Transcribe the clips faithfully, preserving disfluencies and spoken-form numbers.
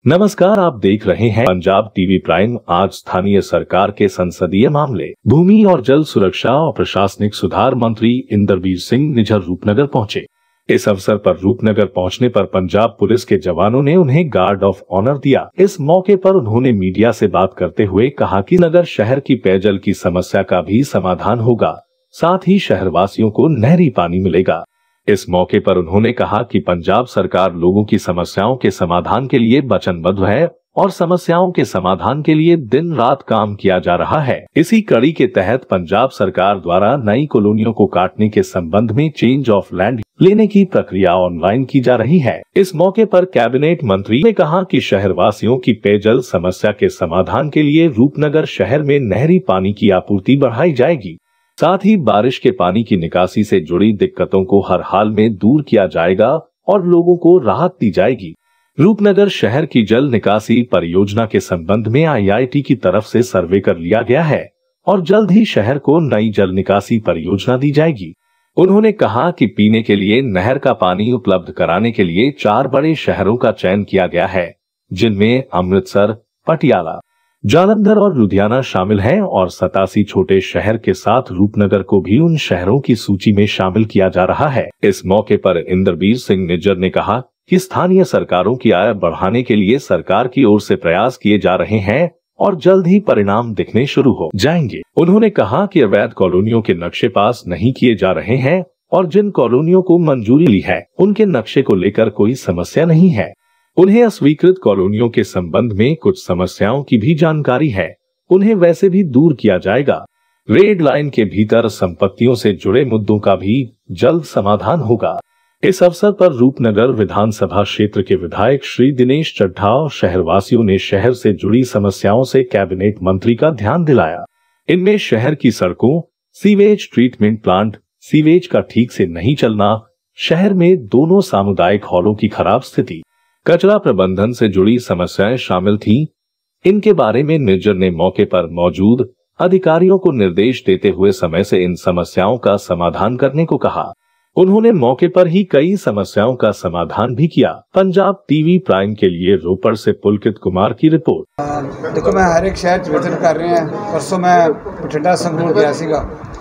नमस्कार, आप देख रहे हैं पंजाब टीवी प्राइम। आज स्थानीय सरकार के संसदीय मामले, भूमि और जल सुरक्षा और प्रशासनिक सुधार मंत्री इंद्रवीर सिंह निज्जर रूपनगर पहुंचे। इस अवसर पर रूपनगर पहुंचने पर पंजाब पुलिस के जवानों ने उन्हें गार्ड ऑफ ऑनर दिया। इस मौके पर उन्होंने मीडिया से बात करते हुए कहा कि नगर शहर की पेयजल की समस्या का भी समाधान होगा, साथ ही शहरवासियों को नहरी पानी मिलेगा। इस मौके पर उन्होंने कहा कि पंजाब सरकार लोगों की समस्याओं के समाधान के लिए वचनबद्ध है और समस्याओं के समाधान के लिए दिन रात काम किया जा रहा है। इसी कड़ी के तहत पंजाब सरकार द्वारा नई कॉलोनियों को काटने के संबंध में चेंज ऑफ लैंड लेने की प्रक्रिया ऑनलाइन की जा रही है। इस मौके पर कैबिनेट मंत्री ने कहा कि शहरवासियों की पेयजल समस्या के समाधान के लिए रूपनगर शहर में नहरी पानी की आपूर्ति बढ़ाई जाएगी, साथ ही बारिश के पानी की निकासी से जुड़ी दिक्कतों को हर हाल में दूर किया जाएगा और लोगों को राहत दी जाएगी। रूपनगर शहर की जल निकासी परियोजना के संबंध में आई आई टी की तरफ से सर्वे कर लिया गया है और जल्द ही शहर को नई जल निकासी परियोजना दी जाएगी। उन्होंने कहा कि पीने के लिए नहर का पानी उपलब्ध कराने के लिए चार बड़े शहरों का चयन किया गया है, जिनमें अमृतसर, पटियाला, जालंधर और लुधियाना शामिल हैं और सतासी छोटे शहर के साथ रूपनगर को भी उन शहरों की सूची में शामिल किया जा रहा है। इस मौके पर इंद्रवीर सिंह निज्जर ने कहा कि स्थानीय सरकारों की आय बढ़ाने के लिए सरकार की ओर से प्रयास किए जा रहे हैं और जल्द ही परिणाम दिखने शुरू हो जाएंगे। उन्होंने कहा कि अवैध कॉलोनियों के नक्शे पास नहीं किए जा रहे हैं और जिन कॉलोनियों को मंजूरी ली है उनके नक्शे को लेकर कोई समस्या नहीं है। उन्हें अस्वीकृत कॉलोनियों के संबंध में कुछ समस्याओं की भी जानकारी है, उन्हें वैसे भी दूर किया जाएगा। रेड लाइन के भीतर संपत्तियों से जुड़े मुद्दों का भी जल्द समाधान होगा। इस अवसर पर रूपनगर विधानसभा क्षेत्र के विधायक श्री दिनेश चड्ढा और शहरवासियों ने शहर से जुड़ी समस्याओं से कैबिनेट मंत्री का ध्यान दिलाया। इनमें शहर की सड़कों, सीवेज ट्रीटमेंट प्लांट, सीवेज का ठीक से नहीं चलना, शहर में दोनों सामुदायिक हॉलों की खराब स्थिति, कचरा प्रबंधन से जुड़ी समस्याएं शामिल थीं। इनके बारे में निज्जर ने मौके पर मौजूद अधिकारियों को निर्देश देते हुए समय से इन समस्याओं का समाधान करने को कहा। उन्होंने मौके पर ही कई समस्याओं का समाधान भी किया। पंजाब टीवी प्राइम के लिए रोपड़ से पुलकित कुमार की रिपोर्ट। देखो, मैं हर एक शहर विजिट कर रहे हैं। परसों मैं बठिंडा संगरूर गया सीगा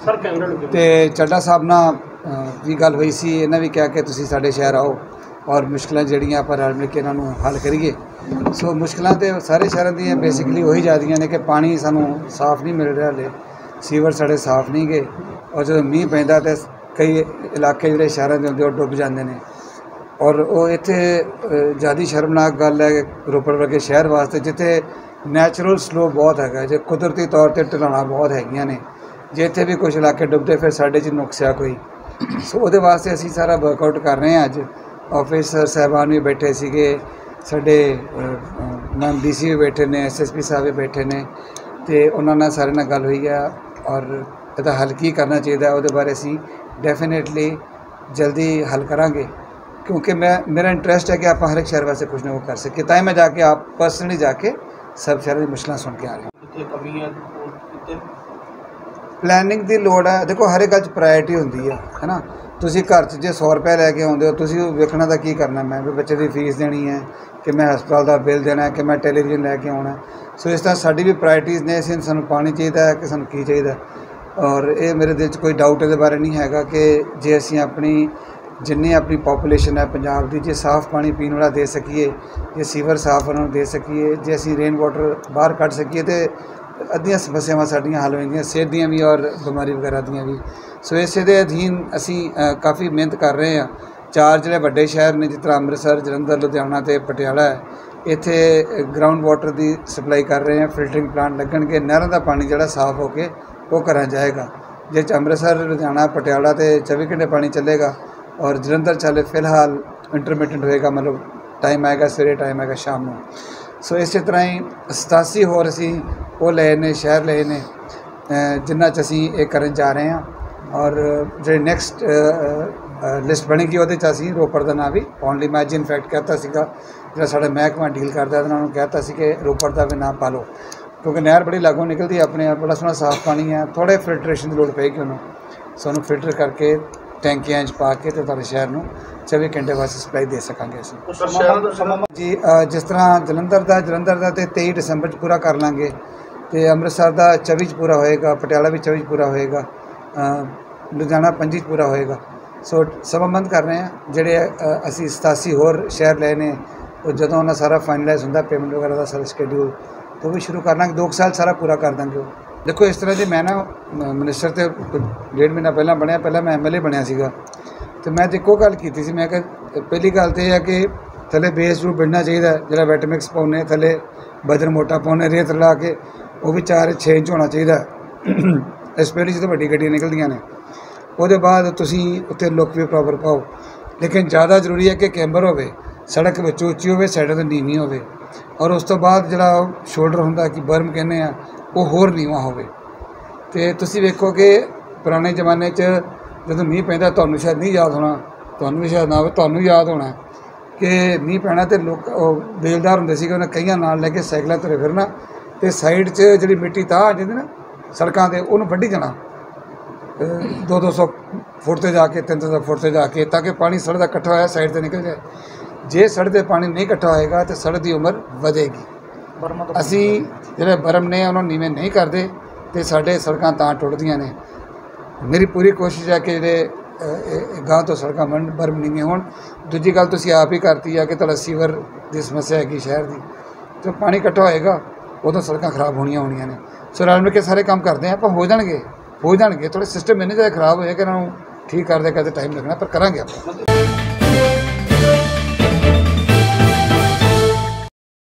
ते चड्ढा साहब ना भी गल हुई सी। इन्हें भी कहा कि तुसीं साडे शहर आओ और मुश्किलां जिहड़ियां आपां रल मिल के इन्हां नूं हल करिए। सो मुश्किलां ते सारे शहरां दी बेसिकली वही जादियां ने कि पानी सानूं साफ नहीं मिल रहा, हले सीवर साढ़े साफ नहीं गए और जो मींह पैंदा ते कई इलाके जिहड़े शहरां दे हुंदे ओह डुੱਬ जांदे ने और वो इत्थे ज़्यादा शर्मनाक गल है रोपड़ वर्गे शहर वास्ते जिथे नैचुरल स्लो बहुत हैगा, जो कुदरती तौर पर ढलाणा बहुत हैगियां ने, जे इत्थे भी कुछ इलाके डुੱबदे फिर साडे च नुक्स आ कोई। सो उहदे वास्ते असीं सारा वर्कआउट कर रहे हैं। अज ऑफिसर साहबान भी बैठे सीगे, साडे नाम डी सी भी बैठे ने, एस एस पी साहब भी बैठे ने, ते उन्हां नाल सारे नाल गल हुई है और इहदा हल की करना चाहिए उहदे बारे असीं डेफिनेटली जल्दी हल करांगे, क्योंकि मैं मेरा इंटरेस्ट है कि आप हर एक शहर वास्ते कुछ ना कुछ कर सके। ताई मैं जाके आप पर्सनली जाके सब शहर की मुश्किलें सुन के आ रहे हैं। प्लैनिंग की लोड़ है। देखो, हर एक गल प्रायोरिटी होंदी है है ना। तुसीं घर च जे सौ रुपये लैके आउंदे हो, तुसीं वेखना दा की करना, मैं भी बच्चे की फीस देनी है कि मैं हस्पताल का बिल देना है कि मैं टैलीविजन लैके आउणा। सो इस तरह साडी भी प्रायोरिटीज़ ने। असीं सानूं पानी चाहिए कि सानूं की चाहिए, और ये मेरे दिल च कोई डाउट इहदे बारे नहीं हैगा कि जे असीं अपनी जिन्नी अपनी पॉपूलेशन है पंजाब की, जे साफ पानी पीने वाला दे सकीए, जे सीवर साफ उन्होंने दे सकीए, जे असीं रेन वाटर बाहर कढ़ सकीए तो अद्धियां समस्यावां साडियां हल हो जांदियां, सेहत दियां भी और बीमारी वगैरह दियां भी। सो इस दे अधीन असीं काफ़ी मेहनत कर रहे हैं। चार जिहड़े वड्डे शहर ने जिस तरह अमृतसर, जलंधर, लुधियाना ते पटियाला है, इत्थे ग्राउंड वाटर की सप्लाई कर रहे हैं। फिल्टरिंग प्लांट लगणगे, नहरों का पानी जिहड़ा साफ होके वो घरां जाएगा। जे अमृतसर, लुधियाना, पटियाला तो चौबी घंटे पानी चलेगा और जलंधर चले फिलहाल इंटरमीडिएट होएगा, मतलब टाइम आएगा सवेरे, टाइम आएगा शाम में। सो इस तरह ही सतासी होर असीं वो लए ने शहर लए ने जिन्हां च असीं ये करन जा रहे हैं और जो नैक्सट लिस्ट बनेगी वो असीं रोपड़ का नाम भी पाउण लई, मैं अज इनफैक्ट कहता सीगा जिहड़ा साडा महकमा डील करदा उन्हां नूं कहता सी कि रोपड़ का भी नाम पा लो, क्योंकि नहर बड़ी लागों निकलती है अपने, बड़ा सोहना साफ पानी है। थोड़े फिल्ट्रेशन की लोड़ पेगी उन्होंने, सो उन्होंने फिल्टर करके ਟੈਂਕੀਆਂ 'ਚ ਪਾ ਕੇ ਤੇ ਤੁਹਾਡੇ ਸ਼ਹਿਰ ਨੂੰ ਚੌਵੀ ਘੰਟੇ ਵਾਸਤੇ ਸਪਲਾਈ ਦੇ ਸਕਾਂਗੇ ਅਸੀਂ ਜੀ। ਅ, ਜਿਸ ਤਰ੍ਹਾਂ ਜਲੰਧਰ ਦਾ ਜਲੰਧਰ ਦਾ ਤੇ ਤੇਈ ਦਸੰਬਰ 'ਚ ਪੂਰਾ ਕਰ ਲਾਂਗੇ, ਤੇ ਅੰਮ੍ਰਿਤਸਰ ਦਾ ਚੌਵੀ 'ਚ ਪੂਰਾ ਹੋਏਗਾ, ਪਟਿਆਲਾ ਵੀ ਚੌਵੀ 'ਚ ਪੂਰਾ ਹੋਏਗਾ, ਅ, ਲੁਧਿਆਣਾ ਪੰਜੀ 'ਚ ਪੂਰਾ ਹੋਏਗਾ। ਸੋ ਸਮਾਬੰਧ ਕਰ ਰਹੇ ਹਾਂ। ਜਿਹੜੇ ਅ, ਅਸੀਂ ਸਤਾਸੀ ਹੋਰ ਸ਼ਹਿਰ ਲਏ ਨੇ, ਉਹ ਜਦੋਂ ਉਹਨਾਂ ਸਾਰਾ ਫਾਈਨਲਾਈਜ਼ ਹੁੰਦਾ ਪੇਮੈਂਟ ਵਗੈਰਾ ਦਾ ਸਾਰਾ ਸ਼ਡਿਊਲ, तो भी शुरू कर लाँगे। दो साल सारा पूरा कर देंगे। देखो इस तरह जी मैं ना मिनिस्टर तो डेढ़ महीना पहला बनया, पहला मैं एम एल ए बनया सीगा, तो मैं तो एको गल की सी, मैं पहली गल तो यह है कि थले बेस रूप बढ़ना चाहिए, जो वैटमिक्स पाने थले बजर मोटा पाने, रेत ला के वो भी चार छे इंच होना चाहिए स्पेली जो वड्डी गड्डियां निकलदियां ने। उसदे बाद तुसीं उत्ते लुक भी प्रॉपर पाओ, लेकिन ज़्यादा जरूरी है कि कैंबर होवे, सड़क विच उच्ची होवे, साइडां ते नीवीं होवे, और उस तो बाद जिहड़ा शोल्डर हुंदा कि बर्म कहने आ वो होर नीवां होवे। ते तुसीं वेखो कि पुराने जमाने च जदों मींह पैंदा, तुहानूं शायद नहीं याद होना, तुहानूं भी शायद ना होवे, तुहानूं याद होना कि मींह पैना ते लोक बेलदार हुंदे सीगे, उन्हें कईयां नाल लैके साइकलां तुरे फिरना, ते साइड च जिहड़ी मिट्टी तां आ जांदी ना सड़कां ते उहनूं वड्ढी जाना दो दो सौ फुट ते जाके, तीन तीन सौ फुट ते जाके, ताकि पानी सड़क दा इकट्ठा होया साइड ते निकल जाए। जे सड़क ते पानी नहीं इकट्ठा होएगा तो सड़क की उम्र वधेगी। असी जिहड़े बर्म ने उन्होंने नीवें नहीं करते तो साडे सड़कां तां टुटदियां ने। मेरी पूरी कोशिश है कि जिहड़े गांव तो सड़कां बन बर्म नीवें होण। दूजी गल तुसीं आप ही करती है कि तुहाडा सीवर की समस्या हैगी शहर की, तो पानी इकट्ठा होएगा उदों सड़कां खराब होणियां होणियां ने। सो रल मिल के सारे काम करते हैं, आप हो जाएंगे हो जाएंगे थोड़े सिस्टम इन्ने ज़्यादा खराब होए कि इन्हां नूं ठीक करदे करदे टाइम लगना, पर करांगे आप।